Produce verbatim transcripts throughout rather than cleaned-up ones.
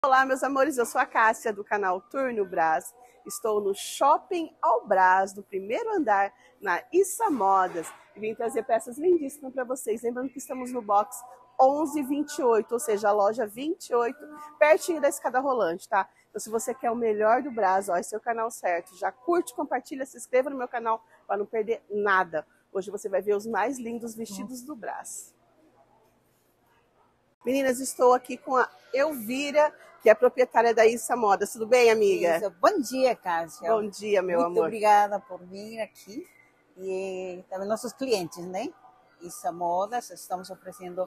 Olá, meus amores, eu sou a Cássia do canal Turno Brás. Estou no Shopping Albrás, do primeiro andar, na Issa Modas. E vim trazer peças lindíssimas para vocês. Lembrando que estamos no box onze vinte e oito, ou seja, a loja vinte e oito, pertinho da escada rolante, tá? Então, se você quer o melhor do Brás, ó, esse é o canal certo. Já curte, compartilha, se inscreva no meu canal para não perder nada. Hoje você vai ver os mais lindos vestidos do Brás. Meninas, estou aqui com a Elvira, que é proprietária da Issa Modas. Tudo bem, amiga? Isso. Bom dia, Cássia. Bom dia, meu Muito amor. Muito obrigada por vir aqui. E também nossos clientes, né? Issa Modas, estamos oferecendo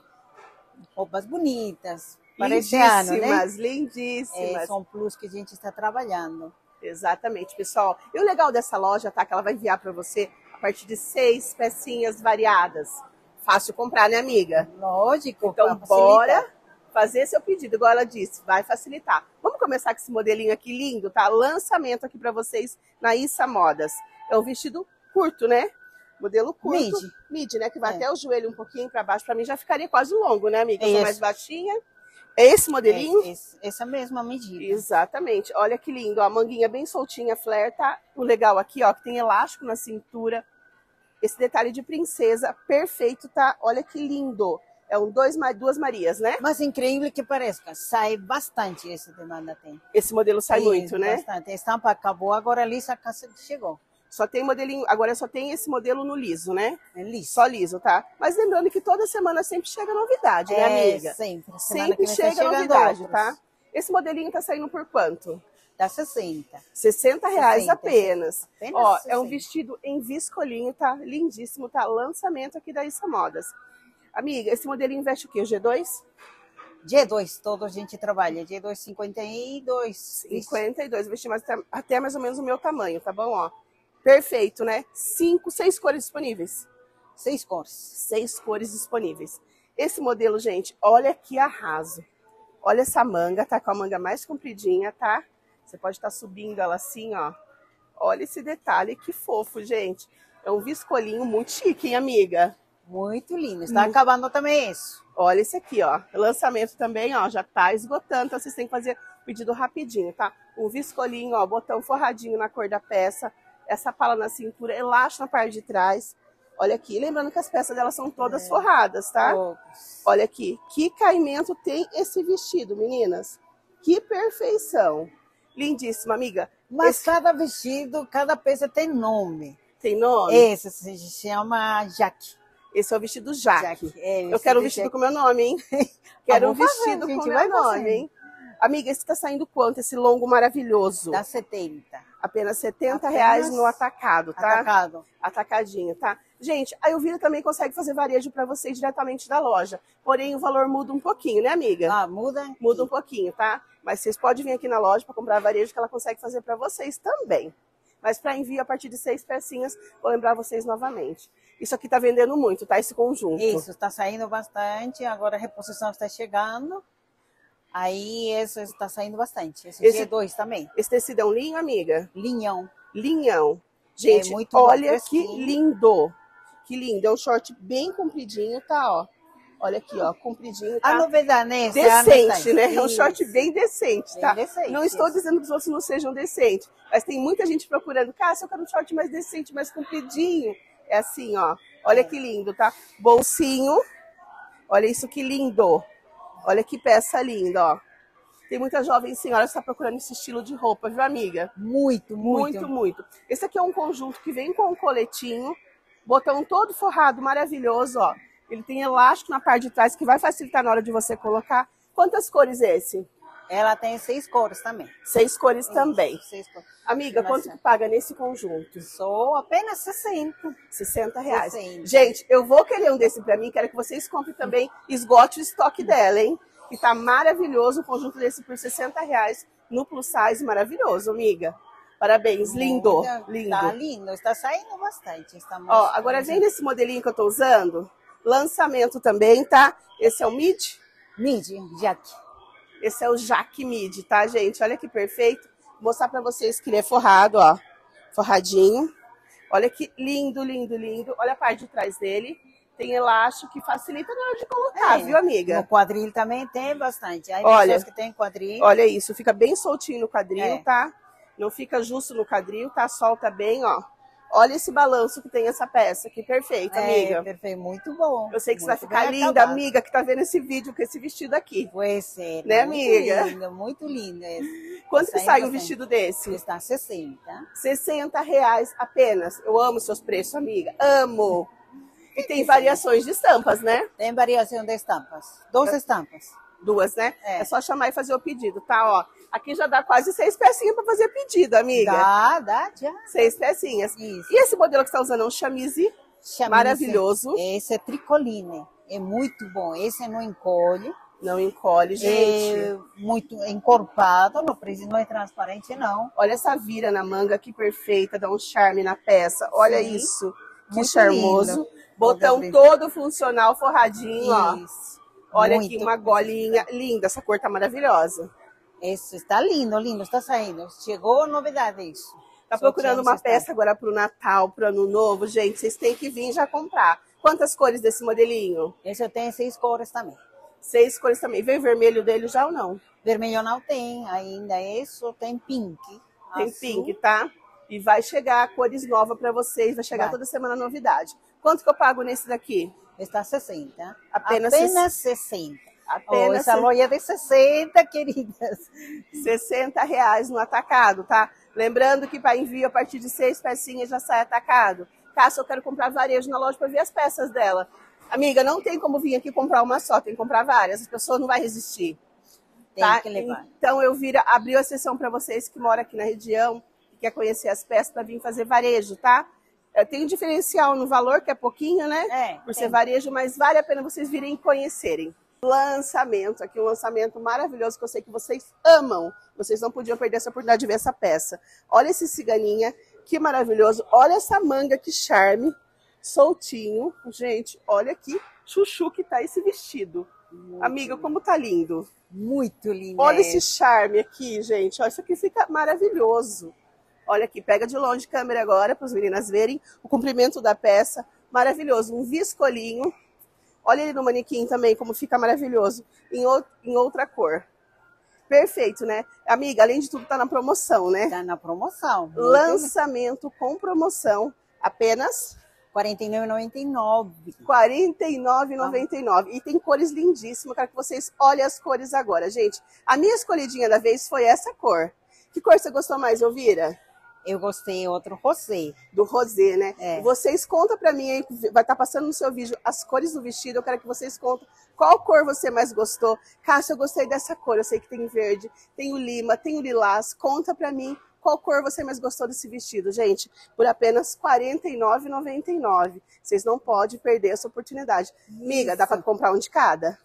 roupas bonitas para esse ano, né? Lindíssimas, lindíssimas. É, são plus que a gente está trabalhando. Exatamente, pessoal. E o legal dessa loja, tá? Que ela vai enviar para você a partir de seis pecinhas variadas. Fácil comprar, né, amiga? Lógico. Então, bora fazer seu pedido, igual ela disse, vai facilitar. Vamos começar com esse modelinho aqui lindo, tá? Lançamento aqui para vocês na Issa Modas. É um vestido curto, né? Modelo curto. Mid. Mid, né? Que vai é. até o joelho um pouquinho para baixo. Para mim já ficaria quase longo, né, amiga? Eu sou Isso. mais baixinha. É esse modelinho? É, esse, essa mesma medida. Exatamente. Olha que lindo. Ó, a manguinha bem soltinha, flare, tá? O legal aqui, ó, que tem elástico na cintura. Esse detalhe de princesa, perfeito, tá? Olha que lindo. É um dois, duas Marias, né? Mas incrível que pareça, sai bastante esse demanda tem. Esse modelo sai Sim, muito, né? Bastante. A estampa acabou, agora a lisa chegou. Só tem modelinho, agora só tem esse modelo no liso, né? É liso. Só liso, tá? Mas lembrando que toda semana sempre chega novidade, né, é, amiga? sempre. Sempre chega novidade, outros. Tá? Esse modelinho tá saindo por quanto? Dá sessenta. sessenta reais apenas. apenas Ó, sessenta. É um vestido em viscolinho, tá? Lindíssimo, tá? Lançamento aqui da Issa Modas. Amiga, esse modelinho veste o quê? O G dois? G dois, todo a gente trabalha. G dois, cinquenta e dois. cinquenta e dois, vesti mais, até, até mais ou menos o meu tamanho, tá bom? Ó, perfeito, né? Cinco, seis cores disponíveis. Seis cores. Seis cores disponíveis. Esse modelo, gente, olha que arraso. Olha essa manga, tá com a manga mais compridinha, tá? Você pode estar subindo ela assim, ó. Olha esse detalhe, que fofo, gente. É um viscolinho muito chique, hein, amiga? Muito lindo. Está muito... acabando também isso. Olha esse aqui, ó. Lançamento também, ó, já tá esgotando, então vocês têm que fazer pedido rapidinho, tá? Um viscolinho, ó, botão forradinho na cor da peça. Essa pala na cintura, elástico na parte de trás. Olha aqui, lembrando que as peças delas são todas é. forradas, tá? Oh. Olha aqui, que caimento tem esse vestido, meninas. Que perfeição. Lindíssima, amiga. Mas esse... cada vestido, cada peça tem nome. Tem nome? Esse se chama Jaque. Esse é o vestido Jaque. Jaque. É, eu quero um vestido Jaque. com meu nome, hein? Quero ah, um vestido fazer, com meu nome, hein? Amiga, esse tá saindo quanto? Esse longo maravilhoso? Dá setenta. Apenas setenta reais no atacado, tá? Atacado. Atacadinho, tá? Gente, a Elvira também consegue fazer varejo para vocês diretamente da loja. Porém, o valor muda um pouquinho, né, amiga? Ah, muda? Muda um pouquinho, tá? Mas vocês podem vir aqui na loja para comprar varejo que ela consegue fazer para vocês também. Mas para envio a partir de seis pecinhas, vou lembrar vocês novamente. Isso aqui tá vendendo muito, tá? Esse conjunto. Isso, está saindo bastante. Agora a reposição está chegando. Aí esse está saindo bastante. Esse, esse G dois também. Esse tecido é um linho, amiga? Linhão. Linhão. Gente, é muito olha bom, que lindo. Que lindo. É um short bem compridinho, tá? Ó. Olha aqui, ó, compridinho, tá? A novidade, né? Decente, né? É um short bem decente, bem tá? Decente, não estou isso. dizendo que os outros não sejam decentes, mas tem muita gente procurando. Cara, se eu quero um short mais decente, mais compridinho. É assim, ó. Olha é. que lindo, tá? Bolsinho. Olha isso que lindo. Olha que peça linda, ó. Tem muita jovem senhora que está procurando esse estilo de roupa, viu, amiga? Muito, muito. Muito, muito. Esse aqui é um conjunto que vem com um coletinho, botão todo forrado, maravilhoso, ó. Ele tem elástico na parte de trás, que vai facilitar na hora de você colocar. Quantas cores é esse? Ela tem seis cores também. Seis cores Isso, também. Seis cores. Amiga, quanto que paga nesse conjunto? Sou apenas sessenta. sessenta reais. sessenta. Gente, eu vou querer um desse pra mim, quero que vocês comprem também, esgote o estoque dela, hein? Que tá maravilhoso, o conjunto desse por sessenta reais, no plus size, maravilhoso, amiga. Parabéns, lindo, Muita, lindo. Tá lindo, está saindo bastante. Está Ó, agora vem nesse modelinho que eu tô usando, lançamento também, tá? Esse é o mid? Mid, Jaque. Esse é o Jaque mid, tá, gente? Olha que perfeito. Vou mostrar pra vocês que ele é forrado, ó. Forradinho. Olha que lindo, lindo, lindo. Olha a parte de trás dele. tem elástico que facilita na hora de colocar, É, viu, amiga? No quadril também tem bastante. Aí Olha, pessoas que tem quadril. Olha isso, fica bem soltinho no quadril, É. tá? Não fica justo no quadril, tá? Solta bem, ó. Olha esse balanço que tem essa peça, que perfeito, amiga. É, perfeito, muito bom. Eu sei que você vai muito ficar bem linda, acabado. amiga, que tá vendo esse vídeo com esse vestido aqui. Pois é, Né, muito amiga? lindo, muito lindo esse. Quanto Tá que sai saindo um bastante. vestido desse? Está sessenta. sessenta reais apenas. Eu amo seus preços, amiga. Amo. E tem variações de estampas, né? Tem variação de estampas. Duas estampas. Duas, né? É. É só chamar e fazer o pedido, tá? Ó, aqui já dá quase seis pecinhas para fazer pedido, amiga. Dá, dá, já. Seis pecinhas. Isso. E esse modelo que você está usando é um chamise Chamise. maravilhoso. Esse é tricoline. É muito bom. Esse não encolhe. Não encolhe, gente. É muito encorpado. Não precisa, não é transparente, não. Olha essa vira na manga, que perfeita. Dá um charme na peça. Olha Sim. isso. Que Muito charmoso. lindo. Botão Toda todo funcional, forradinho, ó. Isso. Olha Muito aqui, uma golinha linda. Essa cor tá maravilhosa. Isso, está lindo, lindo, está saindo. Chegou novidade isso. Tá Só procurando tínhamos uma esta- peça agora pro Natal, pro Ano Novo? Gente, vocês têm que vir já comprar. Quantas cores desse modelinho? Esse eu tenho seis cores também. Seis cores também. Veio o vermelho dele já ou não? Vermelho não tem ainda, isso tem pink. Tem azul. pink, tá? E vai chegar cores novas para vocês. Vai chegar Vai. toda semana novidade. Quanto que eu pago nesse daqui? Está sessenta. Apenas Apenas sessenta. Apenas Oh, essa loja é de sessenta, queridas. sessenta reais no atacado, tá? Lembrando que para envio a partir de seis pecinhas já sai atacado. Caso eu quero comprar varejo na loja para ver as peças dela. Amiga, não tem como vir aqui comprar uma só, tem que comprar várias. As pessoas não vão resistir. Tem Tá? que levar. Então eu vira, abri a sessão para vocês que moram aqui na região e quer conhecer as peças para vir fazer varejo, tá? É, tem um diferencial no valor, que é pouquinho, né? É, Por tem. ser varejo, mas vale a pena vocês virem conhecerem. Lançamento, aqui um lançamento maravilhoso que eu sei que vocês amam. Vocês não podiam perder essa oportunidade de ver essa peça. Olha esse ciganinha, que maravilhoso. Olha essa manga, que charme, soltinho. Gente, olha que chuchu que tá esse vestido. Muito Amiga, lindo. como tá lindo. Muito lindo. Olha é. esse charme aqui, gente. Olha, isso aqui fica maravilhoso. Olha aqui, pega de longe a câmera agora para as meninas verem o comprimento da peça. Maravilhoso, um viscolinho. Olha ele no manequim também, como fica maravilhoso. Em, ou, em outra cor. Perfeito, né? Amiga, além de tudo, tá na promoção, né? Tá na promoção. Muito Lançamento com promoção. Apenas quarenta e nove reais e noventa e nove centavos. quarenta e nove reais e noventa e nove centavos. E tem cores lindíssimas. Eu quero que vocês olhem as cores agora. Gente, a minha escolhidinha da vez foi essa cor. Que cor você gostou mais, Elvira? Eu gostei, outro rosé. Do rosé, né? É. Vocês contam pra mim aí, vai estar passando no seu vídeo as cores do vestido. Eu quero que vocês contem qual cor você mais gostou. Cássia, eu gostei dessa cor. Eu sei que tem verde, tem o lima, tem o lilás. Conta pra mim qual cor você mais gostou desse vestido, gente. Por apenas quarenta e nove reais e noventa e nove centavos. Vocês não podem perder essa oportunidade. Amiga, dá pra comprar um de cada?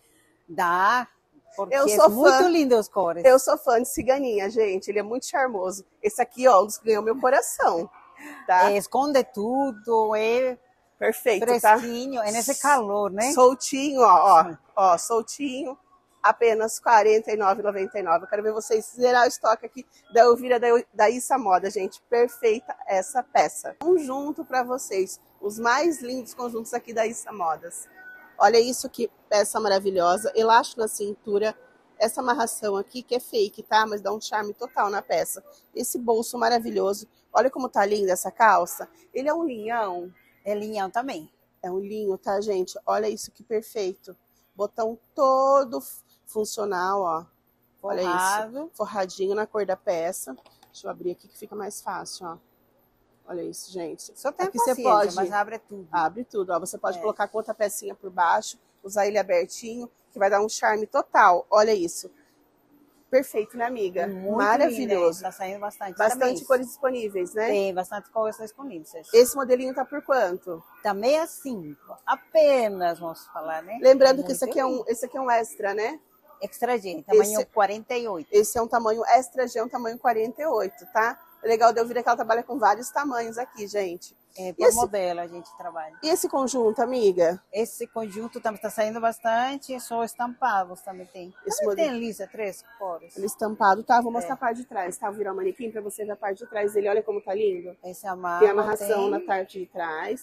Dá, porque Eu é sou muito fã. lindo as cores. Eu sou fã de ciganinha, gente. Ele é muito charmoso. Esse aqui, ó, um dos que ganhou meu coração. Tá? É, esconde tudo, é Perfeito, tá? fresquinho, é nesse calor, né? Soltinho, ó, ó, ó, soltinho, apenas quarenta e nove reais e noventa e nove centavos. Eu quero ver vocês zerar o estoque aqui da Elvira da, da Issa Moda, gente. Perfeita essa peça. Conjunto para vocês, os mais lindos conjuntos aqui da Issa Modas. Olha isso, que peça maravilhosa, elástico na cintura, essa amarração aqui que é fake, tá? Mas dá um charme total na peça. Esse bolso maravilhoso, olha como tá linda essa calça. Ele é um linhão. É linhão também. É um linho, tá, gente? Olha isso, que perfeito. Botão todo funcional, ó. Olha Forrado. isso. Forradinho na cor da peça. Deixa eu abrir aqui que fica mais fácil, ó. Olha isso, gente. Só tem Aqui você paciência, pode... mas abre tudo. Abre tudo, ó. Você pode É. colocar com outra pecinha por baixo, usar ele abertinho, que vai dar um charme total. Olha isso. Perfeito, né, amiga? Muito Maravilhoso. lindo, é. Tá saindo bastante. Bastante também. cores disponíveis, né? Tem bastante cores disponíveis. Esse modelinho tá por quanto? Tá sessenta e cinco. Apenas, vamos falar, né? Lembrando que Muito esse aqui, é um, lindo. esse aqui é um extra, né? Extra G, tamanho Esse- quarenta e oito. Esse é um tamanho extra G, é um tamanho quarenta e oito, tá? É legal de eu ver que ela trabalha com vários tamanhos aqui, gente. É, E por esse- modelo a gente trabalha. E esse conjunto, amiga? Esse conjunto também está saindo bastante, só estampados também tem. Esse Também modelo- tem lisa, três cores. Ele estampado, tá? Vou mostrar É. a parte de trás, tá? Vou virar o manequim pra você ver a parte de trás dele. Olha como tá lindo. Esse amarro Tem amarração tem- na parte de trás.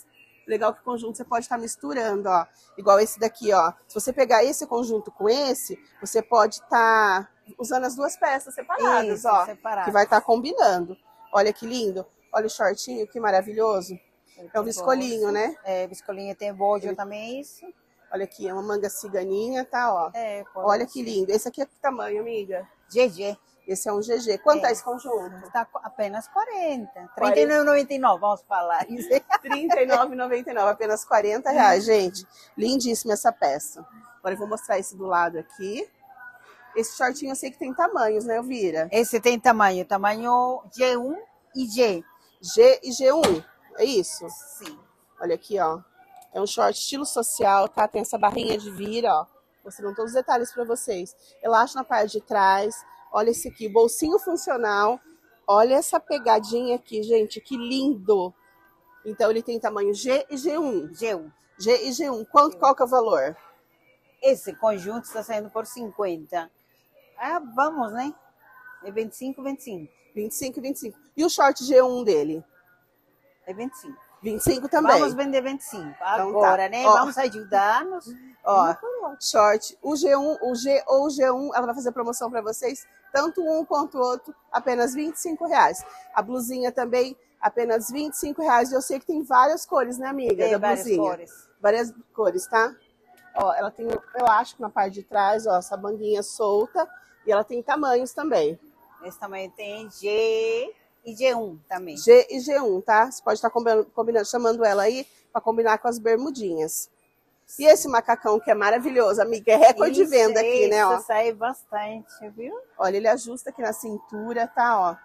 Legal que o conjunto você pode estar misturando, ó. Igual esse daqui, ó. Se você pegar esse conjunto com esse, você pode estar usando as duas peças separadas, Isso, ó. separado. Que vai estar combinando. Olha que lindo. Olha o shortinho, que maravilhoso. É um viscolinho, né? É, viscolinho tem bojo também, isso. Olha aqui, é uma manga ciganinha, tá, ó. É, olha que lindo. Esse aqui é que tamanho, amiga? G G. Esse é um G G. Quanto é, é esse conjunto? Está apenas quarenta. trinta e nove reais e noventa e nove, vamos falar. trinta e nove reais e noventa e nove, apenas quarenta reais, gente. Lindíssima essa peça. Agora eu vou mostrar esse do lado aqui. Esse shortinho eu sei que tem tamanhos, né, Elvira? Esse tem tamanho, tamanho G um e G. G e G um, é isso? Sim. Olha aqui, ó. É um short estilo social, tá? Tem essa barrinha de vira, ó. Mostrando todos os detalhes para vocês. Elástico na parte de trás. Olha esse aqui, bolsinho funcional. Olha essa pegadinha aqui, gente, que lindo. Então, ele tem tamanho G e G um. G um. G e G um. Quanto, qual que é o valor? Esse conjunto está saindo por cinquenta. Ah, vamos, né? É vinte e cinco, vinte e cinco. vinte e cinco, vinte e cinco. E o short G um dele? É vinte e cinco. vinte e cinco também? Vamos vender vinte e cinco. Então, agora, tá. né? Ó. Vamos ajudar-nos. Ó, short, o G um, o G ou o G um, ela vai fazer promoção para vocês, tanto um quanto o outro, apenas vinte e cinco reais. A blusinha também, apenas vinte e cinco reais. Eu sei que tem várias cores, né, amiga, Tem da várias blusinha? cores. Várias cores, tá? Ó, ela tem um elástico na parte de trás, ó, essa manguinha solta, e ela tem tamanhos também. Esse também tem G e G um também. G e G um, tá? Você pode estar combinando, combinando chamando ela aí para combinar com as bermudinhas. E esse macacão que é maravilhoso, amiga, é recorde Isso, de venda aqui, né? Ó. sai bastante, viu? Olha, ele ajusta aqui na cintura, tá? Ó.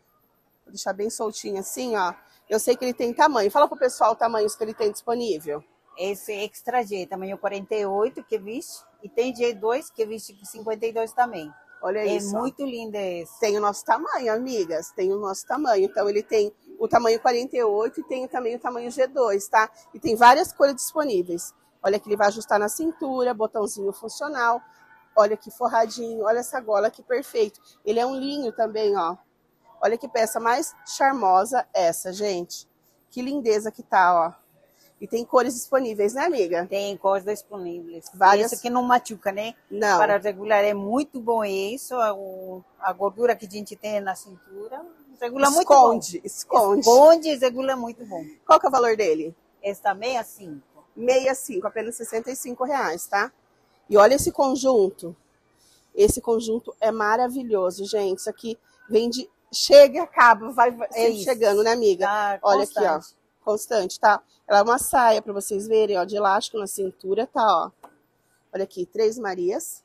Vou deixar bem soltinho assim, ó. Eu sei que ele tem tamanho. Fala pro pessoal os tamanhos que ele tem disponível. Esse Extra G, tamanho quarenta e oito, que viste. E tem G dois, que viste com cinquenta e dois também. Olha é isso. É muito lindo esse. Tem o nosso tamanho, amigas. Tem o nosso tamanho. Então, ele tem o tamanho quarenta e oito e tem também o tamanho G dois, tá? E tem várias cores disponíveis. Olha que ele vai ajustar na cintura, botãozinho funcional. Olha que forradinho, olha essa gola que perfeito. Ele é um linho também, ó. Olha que peça mais charmosa essa, gente. Que lindeza que tá, ó. E tem cores disponíveis, né, amiga? Tem cores disponíveis. Várias. Esse que não machuca, né? Não. Para regular é muito bom isso. A, a gordura que a gente tem na cintura regula esconde, muito bom. Esconde, esconde. Esconde e regula muito bom. Qual que é o valor dele? Esse tá sessenta e cinco. sessenta e cinco, apenas sessenta e cinco reais, tá? E olha esse conjunto. Esse conjunto é maravilhoso, gente. Isso aqui vem de... Chega e acaba, vai é chegando, né, amiga? Tá olha constante. aqui, ó. Constante, tá? Ela é uma saia, para vocês verem, ó, de elástico na cintura, tá, ó. Olha aqui, três Marias.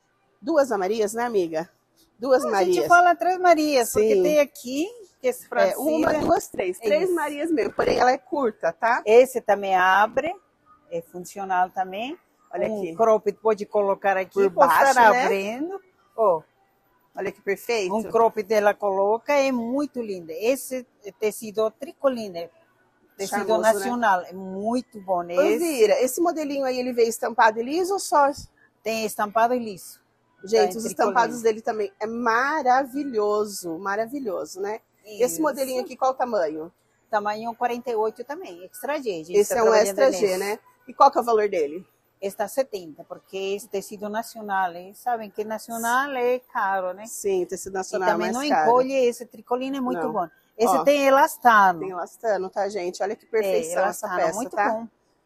Duas Marias, né, amiga? Duas a Marias. A gente fala três Marias, Sim. Porque tem aqui... Esse é, uma, duas, três. Três Isso. Marias mesmo, porém ela é curta, tá? Esse também abre, é funcional também. Olha um aqui. Cropped pode colocar aqui, por baixo, estar né? abrindo. Oh, olha que perfeito. Um cropped ela coloca, é muito lindo. Esse tecido tricolina, tecido Charmoso, nacional, né? É muito bom. Elvira, esse modelinho aí, ele veio estampado e liso ou só? Tem estampado e liso. Gente, tá, os estampados dele também é maravilhoso, maravilhoso, né? Isso. Esse modelinho aqui, qual o tamanho? Tamanho quarenta e oito também, Extra G. Esse tá é um Extra G, nesse. Né? E qual que é o valor dele? Está setenta, porque esse tecido nacional, hein? Sabem que nacional é caro, né? Sim, tecido nacional e também é mais não caro. encolhe, esse tricolina é muito não. bom. Esse Ó, tem elastano. Tem elastano, tá, gente? Olha que perfeição é, essa peça, muito tá? Bom.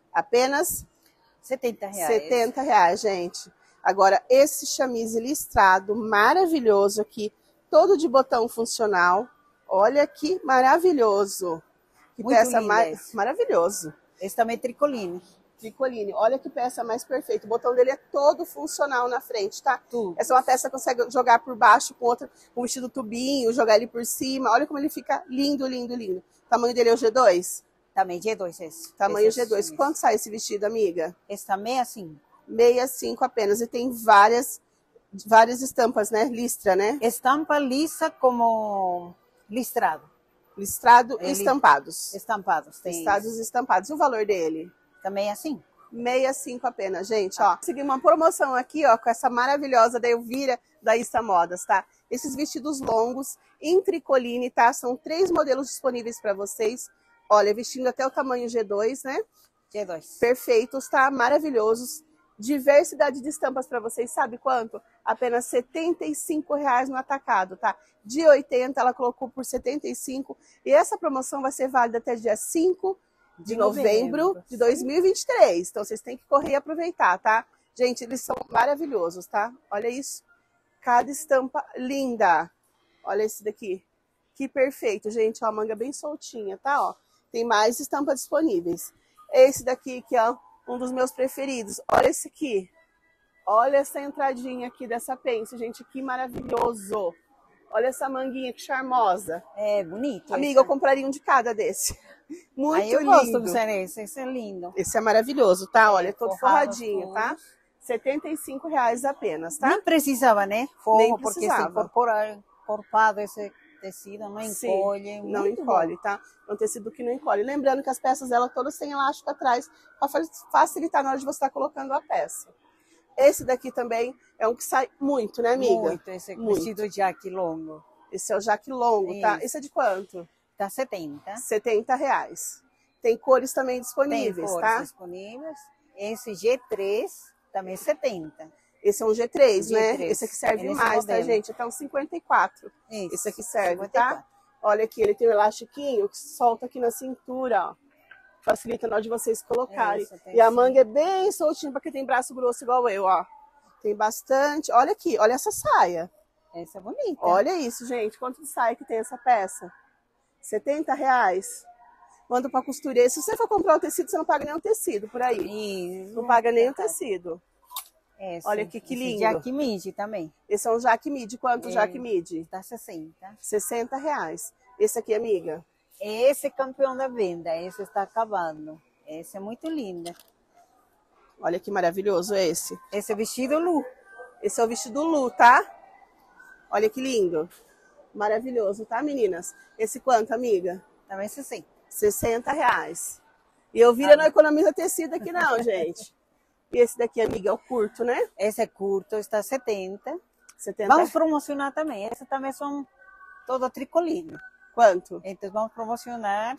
Apenas setenta reais. setenta reais, gente. Agora, esse chamise listrado maravilhoso aqui, todo de botão funcional. Olha que maravilhoso. Que muito peça mais esse. Maravilhoso. Esse também é tricoline. Tricoline. Olha que peça mais perfeita. O botão dele é todo funcional na frente, tá? Tudo. Essa é uma peça que consegue jogar por baixo com outra, com um vestido tubinho, jogar ele por cima. Olha como ele fica lindo, lindo, lindo. O tamanho dele é o G dois? Também G dois esse. Tamanho esse G dois. é Quanto sai esse vestido, amiga? Esse também é assim. sessenta e cinco apenas. E tem várias, várias estampas, né? Listra, né? Estampa lisa como listrado. Listrado e Ele... estampados. Estampados. Tem Listrados e estampados. E o valor dele? Também é assim. sessenta e cinco apenas, gente, ó. Consegui uma promoção aqui, ó, com essa maravilhosa da Elvira da Issa Modas, tá? Esses vestidos longos em tricoline, tá? São três modelos disponíveis para vocês. Olha, vestindo até o tamanho G dois, né? G dois. Perfeitos, tá? Maravilhosos. Diversidade de estampas para vocês, sabe quanto? Apenas setenta e cinco reais no atacado, tá? De oitenta, ela colocou por setenta e cinco. E essa promoção vai ser válida até dia cinco de novembro de dois mil e vinte e três. Então, vocês têm que correr e aproveitar, tá? Gente, eles são maravilhosos, tá? Olha isso. Cada estampa linda. Olha esse daqui. Que perfeito, gente. Ó, a manga bem soltinha, tá? Ó, tem mais estampas disponíveis. Esse daqui, que é um dos meus preferidos. Olha esse aqui. Olha essa entradinha aqui dessa pence, gente. Que maravilhoso. Olha essa manguinha, que charmosa. É bonito. Amiga, eu compraria um de cada desse. Muito Aí eu lindo. gosto do esse, esse é lindo. Esse é maravilhoso, tá? Olha, é todo Forrado forradinho, tudo. tá? setenta e cinco reais apenas, tá? Nem precisava, né? Forro, Nem porque se precisava. incorpora, encorpado esse tecido, não encolhe. Sim, não muito encolhe, bom. tá? É um tecido que não encolhe. Lembrando que as peças dela todas têm elástico atrás, para facilitar na hora de você estar colocando a peça. Esse daqui também é um que sai muito, né, amiga? Muito, esse Muito. vestido jaque longo. Esse é o jaque longo, tá? Isso. Esse é de quanto? Tá setenta. setenta reais. Tem cores também Tem disponíveis, cores tá? disponíveis. Esse G três também setenta. Esse é um G três, G né? três. Esse aqui serve É nesse mais, tá, modelo. gente? Até um cinquenta e quatro. Isso, Esse aqui serve, cinquenta e quatro. tá? Olha aqui, ele tem um elastiquinho que solta aqui na cintura, ó. Facilita na hora de vocês colocarem. Isso, tem E a sim. manga é bem soltinha, porque tem braço grosso igual eu, ó. Tem bastante. Olha aqui, olha essa saia. Essa é bonita. Olha isso, gente. Quanto de saia que tem essa peça? setenta reais. Manda pra costureira. Se você for comprar o tecido, você não paga nem o tecido por aí. Isso. Não paga nem o tecido. Esse, Olha aqui, que esse lindo. jaque midi também. Esse é um jaque midi. Quanto É. jaque midi? Tá sessenta. sessenta reais. Esse aqui, amiga? Esse é campeão da venda. Esse está acabando. Esse é muito lindo. Olha que maravilhoso esse. Esse é vestido Lu. Esse é o vestido Lu, tá? Olha que lindo. Maravilhoso, tá, meninas? Esse quanto, amiga? Também sessenta. sessenta reais. E eu vira, não economiza tecido aqui não, gente. E esse daqui, amiga, é o curto, né? Esse é curto, está setenta. setenta. Vamos promocionar também. Esse também são todo tricoline. Quanto? Então vamos promocionar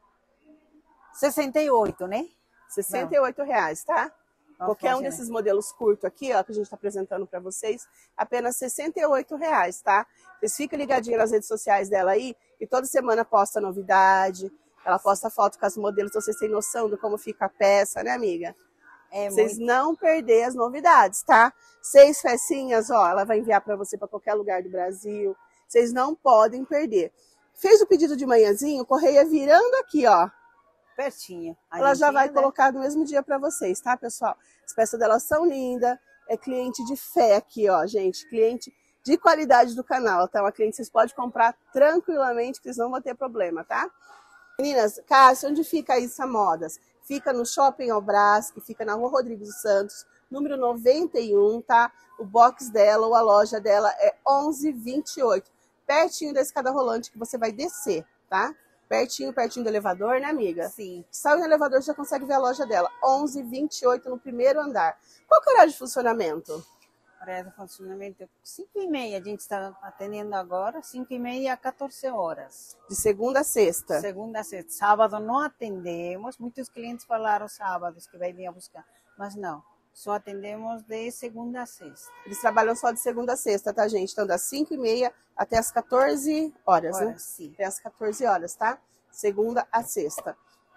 sessenta e oito, né? sessenta e oito reais, tá? Vamos Qualquer um promocionar. desses modelos curtos aqui, ó, que a gente está apresentando para vocês, apenas sessenta e oito reais, tá? Vocês ficam ligadinhos nas redes sociais dela aí, e toda semana posta novidade, ela posta foto com as modelos, então vocês têm noção de como fica a peça, né, amiga? É Vocês muito... não perder as novidades, tá? Seis pecinhas, ó, ela vai enviar para você para qualquer lugar do Brasil. Vocês não podem perder. Fez o pedido de manhãzinho, o correio é virando aqui, ó. pertinho. A Ela gente já vai ainda- colocar no mesmo dia para vocês, tá, pessoal? As peças dela são lindas. É cliente de fé aqui, ó, gente. Cliente de qualidade do canal, tá? Uma cliente que vocês podem comprar tranquilamente, que vocês não vão ter problema, tá? Meninas, Cássia, onde fica a Issa Modas? Fica no Shopping Albras, que fica na Rua Rodrigues dos Santos, número noventa e um, tá? O box dela, ou a loja dela é onze vinte e oito, pertinho da escada rolante que você vai descer, tá? Pertinho, pertinho do elevador, né, amiga? Sim. Sai no elevador, já consegue ver a loja dela. onze vinte e oito no primeiro andar. Qual que é o horário de funcionamento? Horário de funcionamento cinco e meia. A gente está atendendo agora, cinco e meia a quatorze horas. De segunda a sexta. Segunda a sexta. Sábado não atendemos. Muitos clientes falaram sábados que vai vir a buscar. Mas não. Só atendemos de segunda a sexta. Eles trabalham só de segunda a sexta, tá, gente? Então, das cinco e meia até as quatorze horas, Agora né? sim. Até as quatorze horas, tá? Segunda a sexta.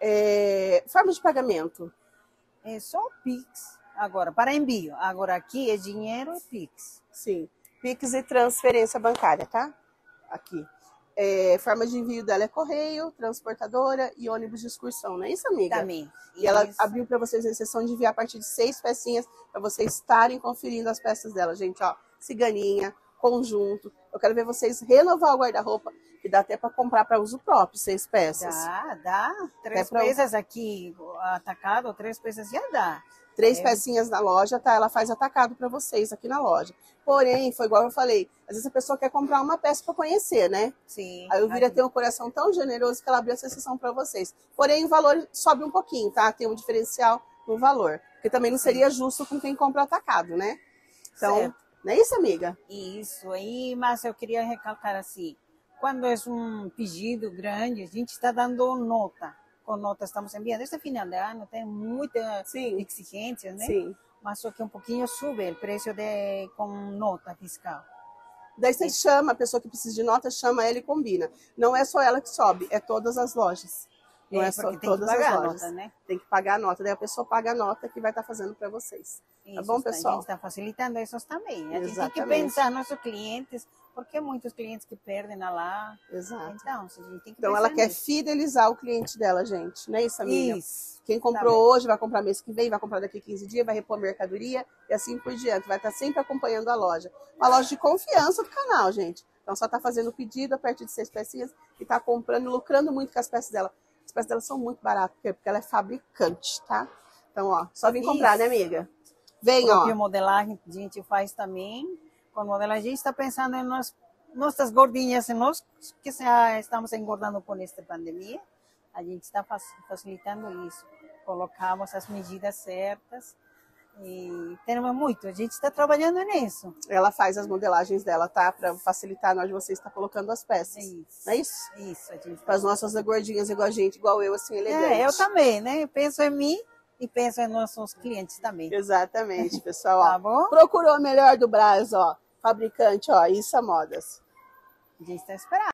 É... Forma de pagamento. É só o Pix. Agora, para envio. Agora aqui é dinheiro e Pix. Sim. Pix e transferência bancária, tá? Aqui. É... Forma de envio dela é correio, transportadora e ônibus de excursão, não é isso, amiga? Também. E ela Isso. abriu para vocês a exceção de enviar a partir de seis pecinhas para vocês estarem conferindo as peças dela. Gente, ó, ciganinha, conjunto. Eu quero ver vocês renovar o guarda-roupa, que dá até para comprar para uso próprio, seis peças. Dá, dá. Três pra- peças aqui atacado, três peças já dá. Três É. pecinhas na loja, tá? Ela faz atacado para vocês aqui na loja. Porém, foi igual eu falei, às vezes a pessoa quer comprar uma peça para conhecer, né? Sim. Aí o Vira tem um coração tão generoso que ela abriu essa exceção para vocês. Porém, o valor sobe um pouquinho, tá? Tem um diferencial no valor. Porque também não seria justo com quem compra atacado, né? Então, Certo. não é isso, amiga? Isso aí, mas eu queria recalcar assim, quando é um pedido grande, a gente está dando nota. com notas, estamos enviando. Este final de ano tem muitas Sim. exigências, né? Sim. Mas só que um pouquinho sube o preço de, com nota fiscal. Daí você chama, a pessoa que precisa de nota, chama ela e combina. Não é só ela que sobe, é todas as lojas. Não é, É, só porque tem todas que pagar as a lojas. nota, né? Tem que pagar a nota. Daí a pessoa paga a nota que vai estar fazendo para vocês. Tá bom, Isso, pessoal? A gente está facilitando isso também. A gente Exatamente. tem que pensar nos nossos clientes, porque muitos clientes que perdem a lá. Exato. Então, a gente tem que Então pensar ela quer nisso. fidelizar o cliente dela, gente. Não é isso, amiga? Isso. Quem comprou hoje vai comprar mês que vem, vai comprar daqui a quinze dias, vai repor mercadoria e assim por diante. Vai estar sempre acompanhando a loja. Uma loja de confiança do canal, gente. Então só está fazendo o pedido a partir de seis pecinhas e está comprando, lucrando muito com as peças dela. As peças dela são muito baratas, porque ela é fabricante, tá? Então, ó, só vim comprar, Isso. né, amiga? Vem, A própria ó. modelagem a gente faz também. Com modelagem, a gente está pensando em nós, nossas gordinhas, nós que já estamos engordando com esta pandemia. A gente está facilitando isso. Colocamos as medidas certas e temos muito. A gente está trabalhando nisso. Ela faz as modelagens dela, tá? Para facilitar na hora de você estar colocando as peças. É isso. Não é isso? Isso. A gente Para as nossas gordinhas igual a gente, igual eu, assim, elegante. É, eu também, né? Eu penso em mim e penso em nossos clientes também. Exatamente, pessoal. Tá Ó, bom? procurou o melhor do Brás, ó. Fabricante, ó, Issa Modas. A gente está esperando.